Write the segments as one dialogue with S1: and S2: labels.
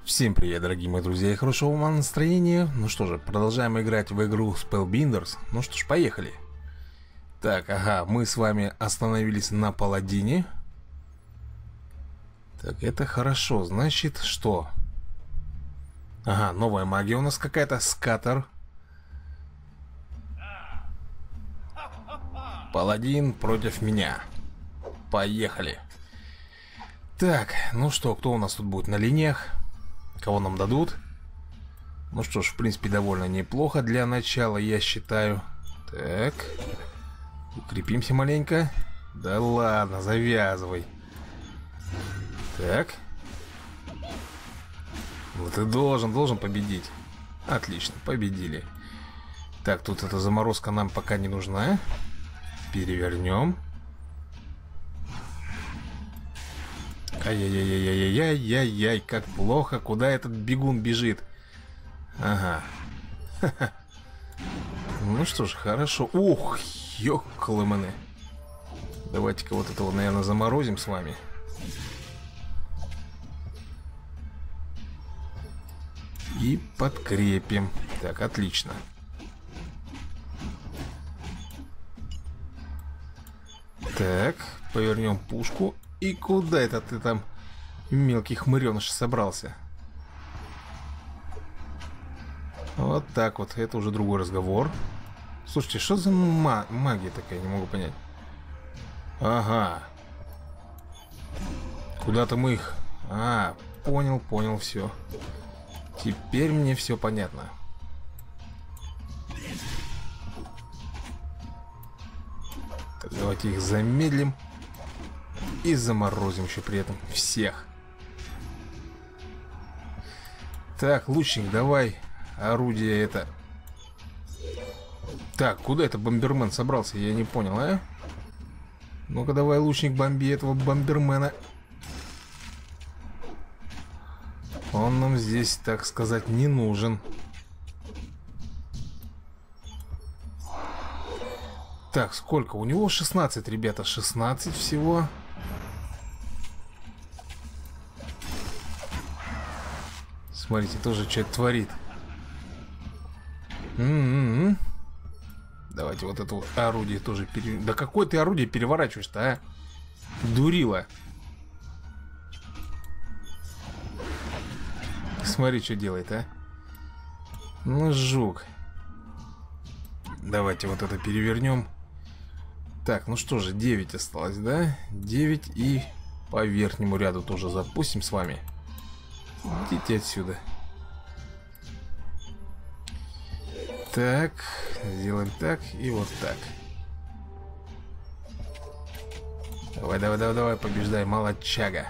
S1: Всем привет, дорогие мои друзья, и хорошего вам настроения. Ну что же, продолжаем играть в игру Spellbinders. Ну что ж, поехали. Так, ага, мы с вами остановились на паладине. Так, это хорошо, значит, что? Ага, новая магия у нас какая-то, скатер. Паладин против меня. Поехали. Так, ну что, кто у нас тут будет на линиях? Кого нам дадут? Ну что ж, в принципе, довольно неплохо для начала, я считаю. Так. Укрепимся маленько. Да ладно, завязывай. Так. Вот ты должен победить. Отлично, победили. Так, тут эта заморозка нам пока не нужна. Перевернем. Ай-яй-яй-яй-яй-яй-яй, как плохо, куда этот бегун бежит. Ага. Ну что ж, хорошо. Ух, ёкалэмэне. Давайте-ка вот этого, наверное, заморозим с вами. И подкрепим. Так, отлично. Так, повернем пушку. И куда это ты там, мелкий хмыреныш, собрался? Вот так вот, это уже другой разговор. Слушайте, что за магия такая, не могу понять. Ага. Куда-то мы их... А, понял, все. Теперь мне все понятно. Так, давайте их замедлим. И заморозим еще при этом всех. Так, лучник, давай орудие это. Так, куда это бомбермен собрался? Я не понял, а? Ну-ка, давай, лучник, бомби этого бомбермена. Он нам здесь, так сказать, не нужен. Так, сколько? У него 16, ребята, 16 всего. Смотрите, тоже что-то творит. Давайте вот это вот орудие тоже Да какое ты орудие переворачиваешь-то, а? Дурила. Смотри, что делает, а? Ну, жук. Давайте вот это перевернем. Так, ну что же, 9 осталось, да? 9 и по верхнему ряду тоже запустим с вами. Идите отсюда. Так, сделаем так и вот так. Давай, побеждай, молодчага.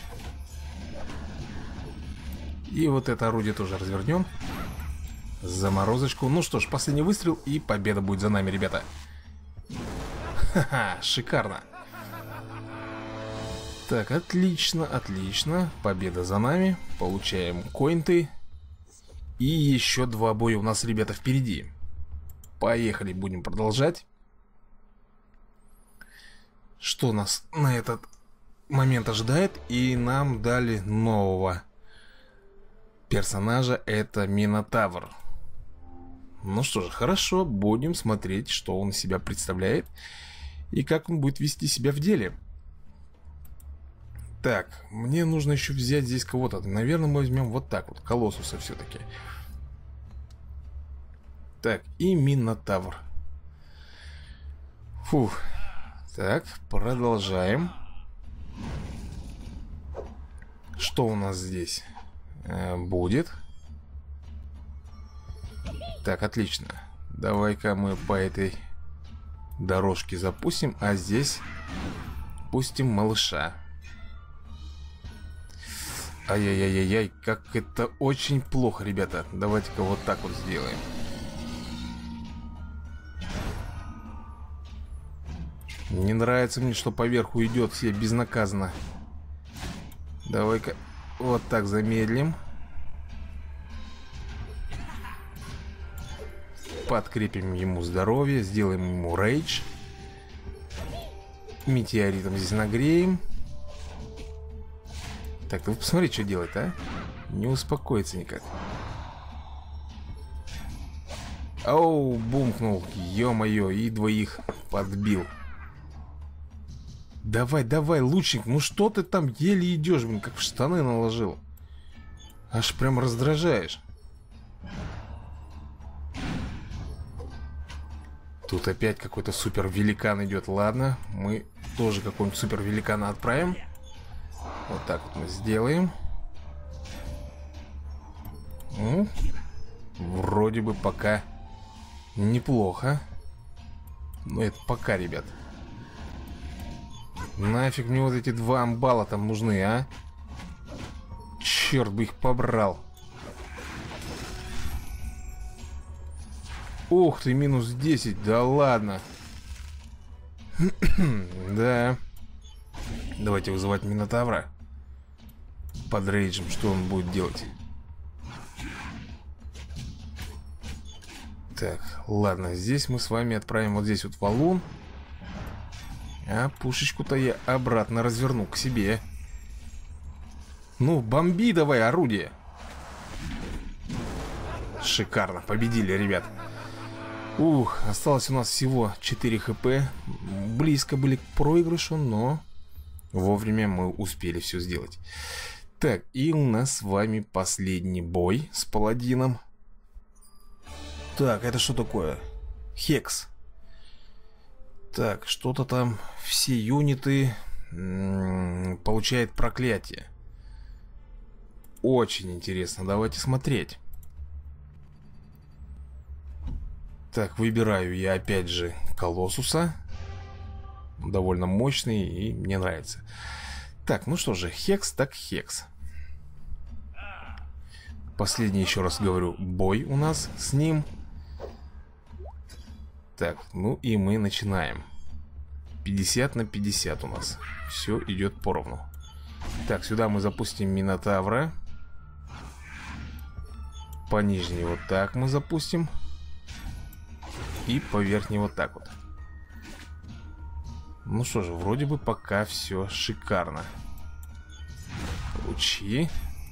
S1: И вот это орудие тоже развернем. Заморозочку. Ну что ж, последний выстрел, и победа будет за нами, ребята. Ха-ха, шикарно. Так, отлично, отлично. Победа за нами. Получаем коинты. И еще 2 боя у нас, ребята, впереди. Поехали, будем продолжать. Что нас на этот момент ожидает? И нам дали нового персонажа. Это Минотавр. Ну что же, хорошо. Будем смотреть, что он из себя представляет. И как он будет вести себя в деле. Так, мне нужно еще взять здесь кого-то. Наверное, мы возьмем вот так вот, Колоссуса все-таки. Так, и Минотавр. Фух. Так, продолжаем. Что у нас здесь будет? Так, отлично. Давай-ка мы по этой дорожке запустим, а здесь пустим малыша. Ай-яй-яй-яй, как это очень плохо, ребята. Давайте-ка вот так вот сделаем. Не нравится мне, что поверху идет все безнаказанно. Давай-ка вот так замедлим. Подкрепим ему здоровье, сделаем ему рейдж. Метеоритом здесь нагреем. Так, ты посмотри, что делает, а? Не успокоится никак. Оу, бумкнул. Ё-моё, и двоих подбил. Давай, давай, лучник, ну что ты там еле идешь, блин, как в штаны наложил. Аж прям раздражаешь. Тут опять какой-то супер великан идет. Ладно, мы тоже какого-нибудь супер великана отправим. Вот так вот мы сделаем. Ну, вроде бы пока неплохо. Но это пока, ребят. Нафиг мне вот эти два амбала там нужны, а? Черт бы их побрал. Ух ты, минус 10, да ладно. Да. Давайте вызывать Минотавра. Под рейджем, что он будет делать? Так, ладно, здесь мы с вами отправим вот здесь вот валун. А пушечку-то я обратно разверну к себе. Ну, бомби давай, орудие. Шикарно, победили, ребят. Ух, осталось у нас всего 4 хп. Близко были к проигрышу, но вовремя мы успели все сделать. Так, и у нас с вами последний бой с паладином. Так, это что такое? Хекс. Так, что-то там все юниты получают проклятие. Очень интересно, давайте смотреть. Так, выбираю я опять же Колоссуса. Довольно мощный и мне нравится. Так, ну что же, Хекс так Хекс. Последний, еще раз говорю, бой у нас с ним. Так, ну и мы начинаем. 50 на 50 у нас. Все идет поровну. Так, сюда мы запустим Минотавра. По нижней вот так мы запустим. И по верхней вот так вот. Ну что же, вроде бы пока все шикарно. Лучи.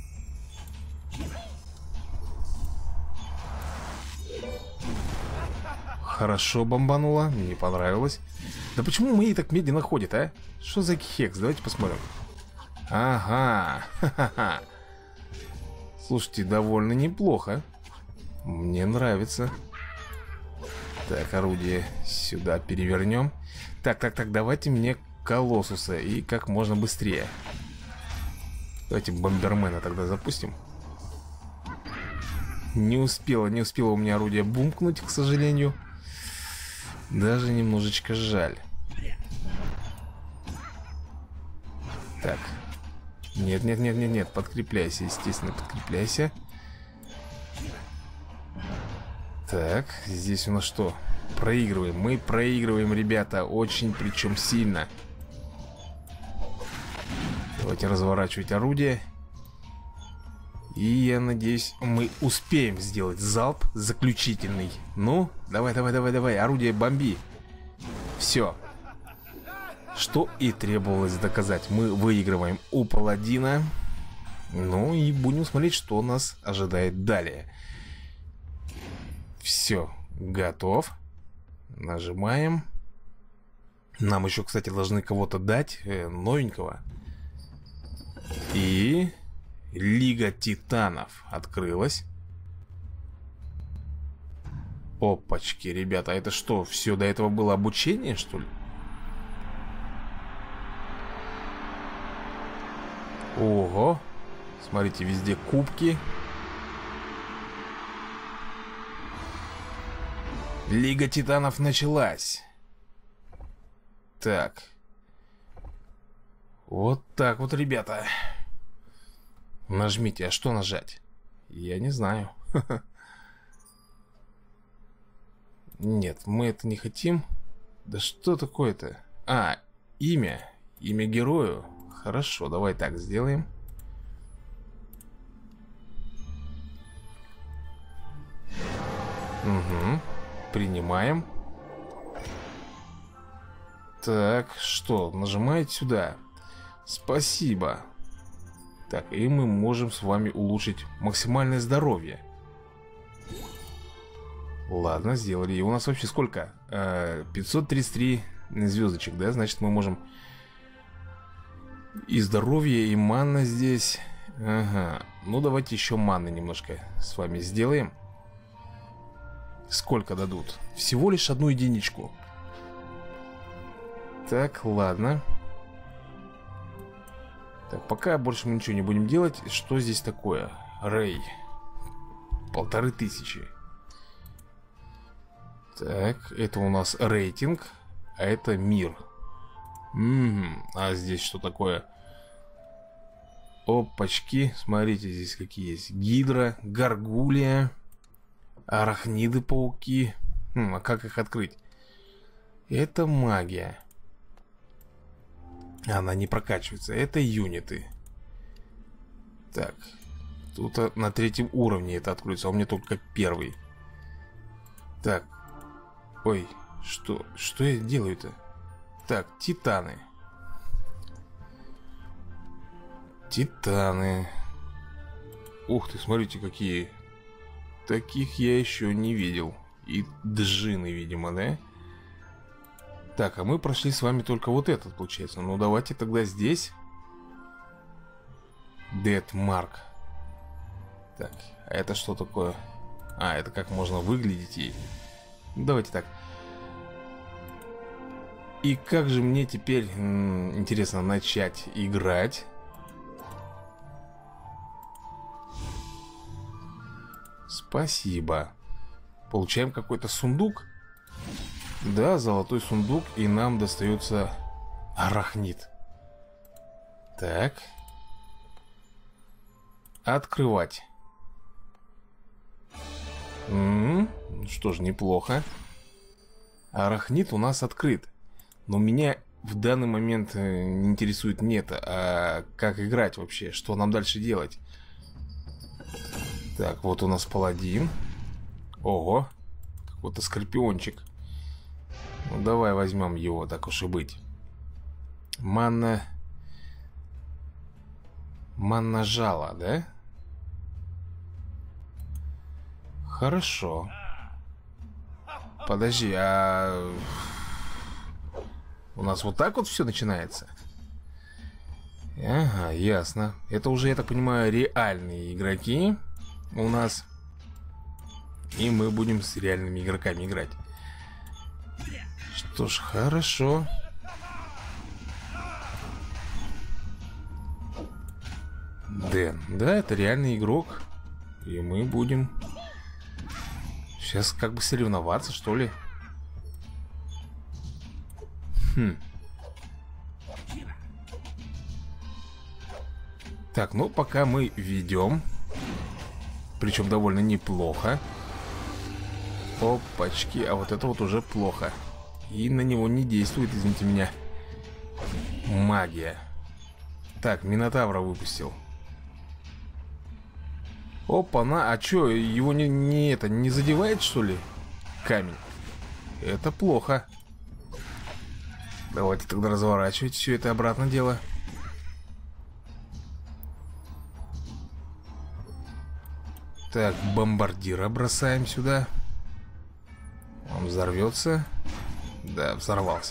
S1: Хорошо бомбануло, мне понравилось. Да почему мои так медленно ходят, а? Что за Хекс? Давайте посмотрим. Ага, ха-ха-ха. Слушайте, довольно неплохо. Мне нравится. Так, орудие сюда перевернем. Так, давайте мне Колоссуса и как можно быстрее. Давайте бомбермена тогда запустим. Не успело у меня орудие бумкнуть, к сожалению. Даже немножечко жаль. Так. Нет, подкрепляйся, естественно, подкрепляйся. Так, здесь у нас что? Проигрываем, мы проигрываем, ребята, очень, причем сильно. Давайте разворачивать орудие. И я надеюсь, мы успеем сделать залп заключительный. Ну, давай, орудие бомби. Все. Что и требовалось доказать. Мы выигрываем у паладина. Ну и будем смотреть, что нас ожидает далее. Все, готов. Нажимаем. Нам еще, кстати, должны кого-то дать новенького. И Лига Титанов открылась. Опачки, ребята, это что, все до этого было обучение, что ли? Ого. Смотрите, везде кубки. Лига Титанов началась. Так. Вот так вот, ребята. Нажмите, а что нажать? Я не знаю. Нет, мы это не хотим. Да что такое-то? А, имя. Имя герою. Хорошо, давай так сделаем. Угу. Принимаем. Так, что? Нажимаете сюда. Спасибо. Так, и мы можем с вами улучшить максимальное здоровье. Ладно, сделали. И у нас вообще сколько? 533 звездочек, да? Значит, мы можем и здоровье, и манна здесь. Ага. Ну, давайте еще манны немножко с вами сделаем. Сколько дадут? Всего лишь 1 единичку. Так, ладно. Так, пока больше мы ничего не будем делать. Что здесь такое? Рэй. 1500. Так, это у нас рейтинг. А это мир. А здесь что такое? Опачки. Смотрите, здесь какие есть. Гидра, гаргулия, арахниды-пауки. А как их открыть? Это магия. Она не прокачивается. Это юниты. Так. Тут на 3-м уровне это откроется. А у меня только 1-й. Так. Ой, что я делаю-то? Так, титаны. Титаны. Ух ты, смотрите, какие. Таких я еще не видел. И джины, видимо, да? Так, а мы прошли с вами только вот этот, получается. Ну, давайте тогда здесь. Dead Mark. Так, а это что такое? А, это как можно выглядеть и... Давайте так. И как же мне теперь, интересно, начать играть? Спасибо. Получаем какой-то сундук. Да, золотой сундук. И нам достается арахнит. Так. Открывать. Что ж, неплохо. Арахнит у нас открыт. Но меня в данный момент не интересует не это, а как играть вообще. Что нам дальше делать? Так, вот у нас паладин. Ого, какой-то скорпиончик. Ну, давай возьмем его, так уж и быть. Манна жало, да? Хорошо. Подожди, а... У нас вот так вот все начинается? Ага, ясно. Это уже, я так понимаю, реальные игроки у нас. И мы будем с реальными игроками играть. Что ж, хорошо. Дэн, да, это реальный игрок. И мы будем сейчас как бы соревноваться, что ли. Так, ну пока мы ведем. Причем довольно неплохо. Опачки, а вот это вот уже плохо. И на него не действует, извините меня, магия. Так, Минотавра выпустил. Опа-на, а чё, его не задевает, что ли? Камень. Это плохо. Давайте тогда разворачивать все это обратно дело. Так, бомбардира бросаем сюда. Он взорвется. Да, взорвался.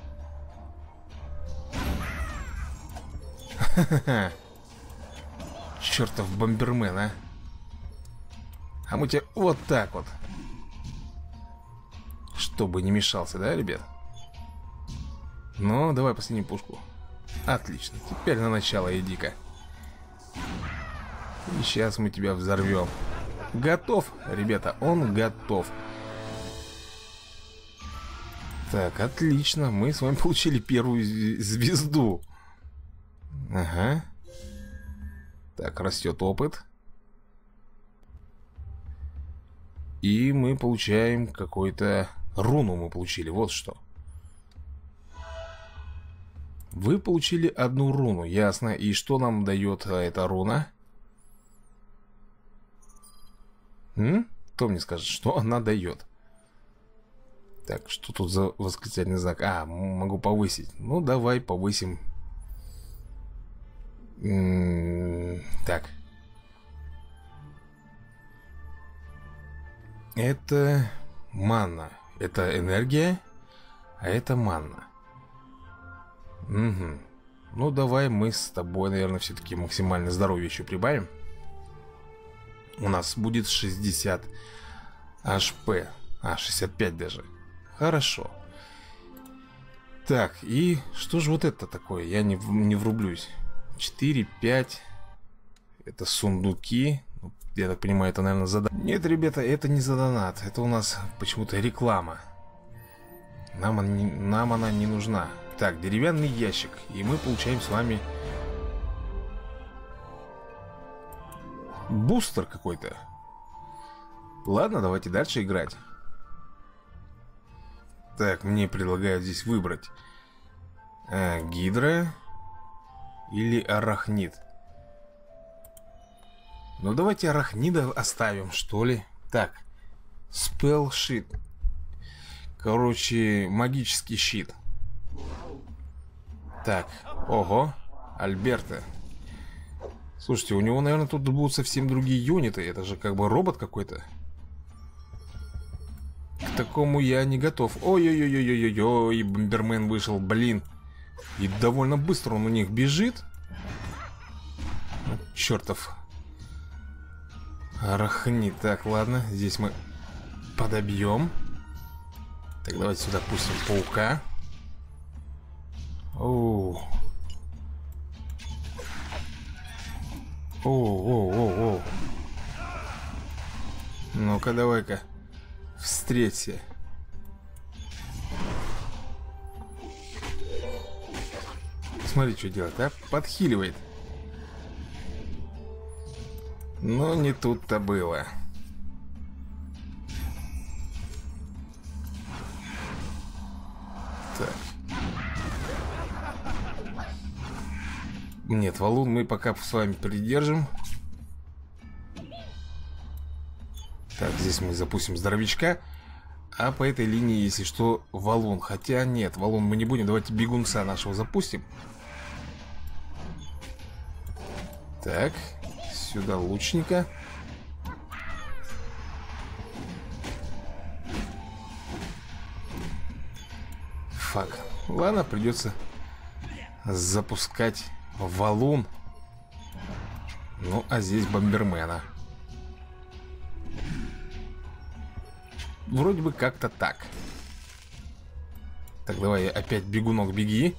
S1: Ха-ха-ха. Чертов бомбермен, а. А мы тебе вот так вот. Чтобы не мешался, да, ребят? Ну, давай последнюю пушку. Отлично, теперь на начало иди-ка. И сейчас мы тебя взорвем. Готов, ребята, он готов. Так, отлично, мы с вами получили первую звезду. Ага. Так, растет опыт. И мы получаем какую-то руну мы получили, вот что. Вы получили 1 руну, ясно. И что нам дает эта руна? Кто мне скажет, что она дает? Так, что тут за восклицательный знак? А, могу повысить. Ну, давай повысим. Так. Это манна. Это энергия, а это манна. Угу. Ну, давай мы с тобой, наверное, все-таки максимальное здоровье еще прибавим. У нас будет 60 HP. 65 даже. Хорошо. Так, и что же вот это такое? Я не врублюсь. 4, 5. Это сундуки. Я так понимаю, это, наверное, за донат. Нет, ребята, это не за донат. Это у нас почему-то реклама. Нам она не нужна. Так, деревянный ящик. И мы получаем с вами бустер какой-то. Ладно, давайте дальше играть. Так, мне предлагают здесь выбрать гидра или арахнид. Ну, давайте арахнида оставим, что ли. Так, spell щит. Короче, магический щит. Так, ого, Альберта. Слушайте, у него, наверное, тут будут совсем другие юниты. Это же как бы робот какой-то. К такому я не готов. Ой-ой-ой-ой-ой-ой, бомбермен вышел, блин. И довольно быстро он у них бежит. Чертов арахнид. Так, ладно, здесь мы подобьем. Так, давайте сюда пустим паука. Оу. Оу. Ну-ка, давай-ка встреться. Смотри, что делает, а? Подхиливает. Но не тут-то было. Так. Нет, валун мы пока с вами придержим. Так, здесь мы запустим здоровячка. А по этой линии, если что, валун. Хотя нет, валун мы не будем. Давайте бегунца нашего запустим. Так, сюда лучника. Фак. Ладно, придется запускать валун. Ну, а здесь бомбермена. Вроде бы как-то так. Так, давай опять бегунок, беги.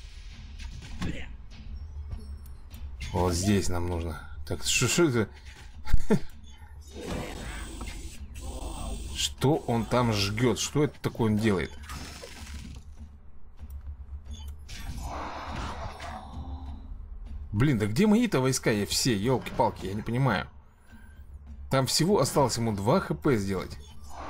S1: Вот здесь нам нужно. Так, что это? Что он там жгет? Что это такое он делает? Блин, да где мои-то войска? Я все, елки-палки, я не понимаю. Там всего осталось ему 2 хп сделать.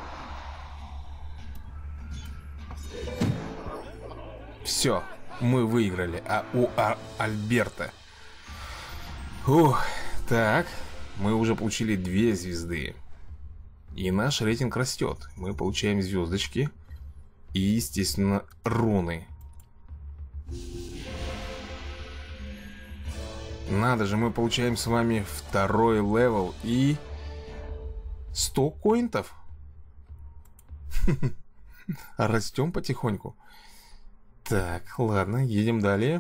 S1: Все, мы выиграли. А у Альберта. Ух, так, мы уже получили 2 звезды. И наш рейтинг растет. Мы получаем звездочки. И, естественно, руны. Надо же, мы получаем с вами 2-й левел и 100 коинтов. Растем потихоньку. Так, ладно, едем далее.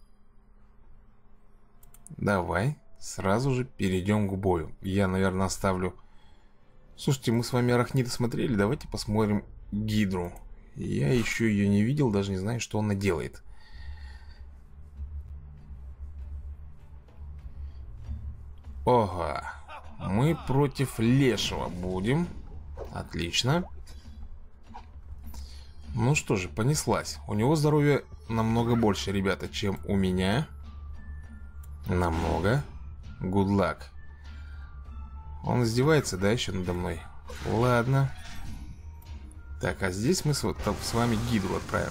S1: Давай, сразу же перейдем к бою. Я, наверное, оставлю... Слушайте, мы с вами арахнида смотрели. Давайте посмотрим гидру. Я еще ее не видел, даже не знаю, что она делает. Ого, мы против лешего будем. Отлично. Ну что же, понеслась. У него здоровье намного больше, ребята, чем у меня. Намного. Good luck. Он издевается, да, еще надо мной? Ладно. Так, а здесь мы с вами гидру отправим.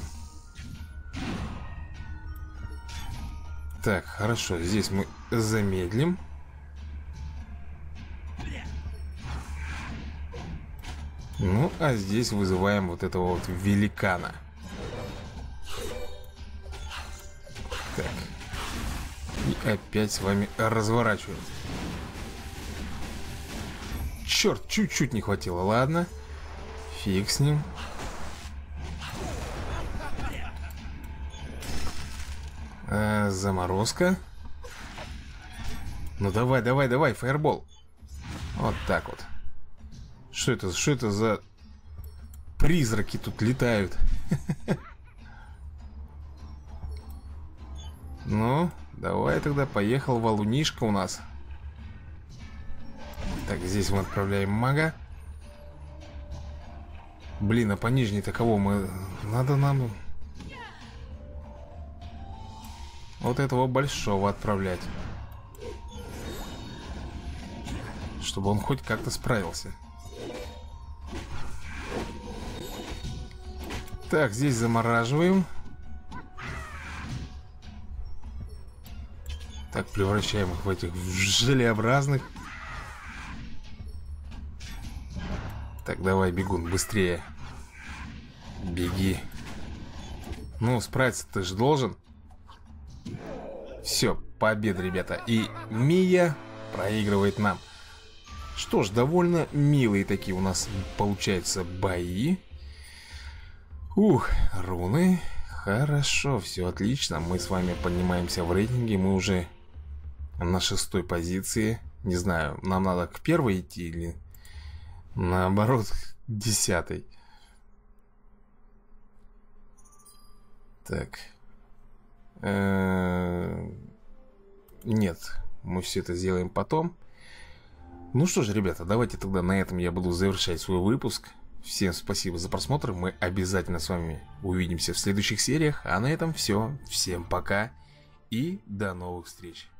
S1: Так, хорошо, здесь мы замедлим. Ну, а здесь вызываем вот этого вот великана. Так. опять с вами разворачиваем. Черт, чуть-чуть не хватило. Ладно. Фиг с ним. Заморозка. Ну давай, давай, давай, фаербол. Вот так вот. Что это за призраки тут летают? Ну, давай тогда, поехал валунишка у нас. Так, здесь мы отправляем мага. Блин, а по нижней-то кого мы... Надо нам... Вот этого большого отправлять. Чтобы он хоть как-то справился. Так, здесь замораживаем. Так, превращаем их в этих желеобразных. Так, давай, бегун, быстрее. Беги. Ну, справиться ты же должен. Все, победа, ребята. И Мия проигрывает нам. Что ж, довольно милые такие у нас получаются бои. Ух, руны. Хорошо, все отлично. Мы с вами поднимаемся в рейтинге. Мы уже на 6-й позиции. Не знаю, нам надо к 1-й идти или наоборот к 10-й. Так. Нет, мы все это сделаем потом. Ну что ж, ребята, давайте тогда на этом я буду завершать свой выпуск. Всем спасибо за просмотр. Мы обязательно с вами увидимся в следующих сериях. А на этом все. Всем пока и до новых встреч.